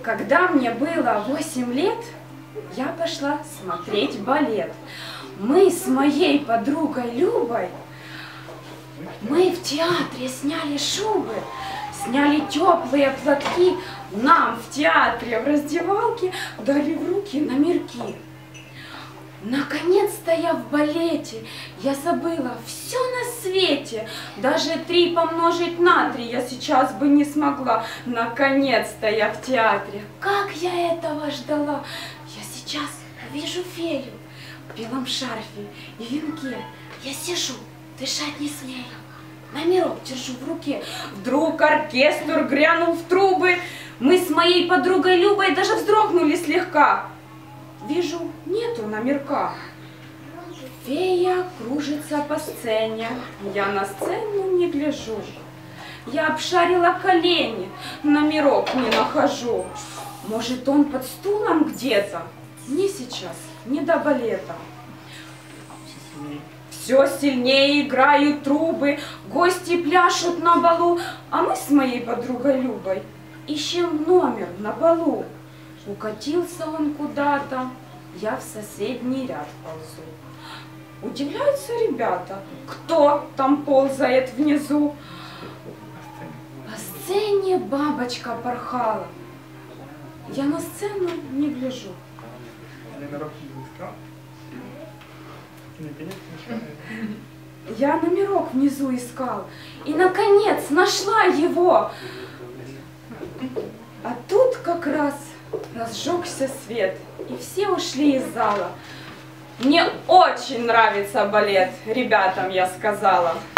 Когда мне было 8 лет, я пошла смотреть балет. Мы с моей подругой Любой, мы в театре сняли шубы, сняли теплые платки. Нам в театре, в раздевалке дали в руки номерки. Наконец-то я в балете, я забыла все на свете. Даже 3 помножить на 3 я сейчас бы не смогла. Наконец-то я в театре. Как я этого ждала. Я сейчас вижу фею в белом шарфе и венке. Я сижу, дышать не смею. Номерок держу в руке. Вдруг оркестр грянул в трубы. Мы с моей подругой Любой даже вздрогнули слегка. Вижу, нету номерка. Фея кружится по сцене, я на сцену не гляжу. Я обшарила колени, номерок не нахожу. Может, он под стулом где-то? Не сейчас, не до балета. Все сильнее играют трубы, гости пляшут на балу, а мы с моей подругой Любой ищем номер на балу. Укатился он куда-то, я в соседний ряд ползу. Удивляются ребята, кто там ползает внизу. По сцене бабочка порхала, я на сцену не гляжу. Я номерок внизу искал и, наконец, нашла его. А тут как раз разжегся свет, и все ушли из зала. Мне очень нравится балет, ребятам я сказала.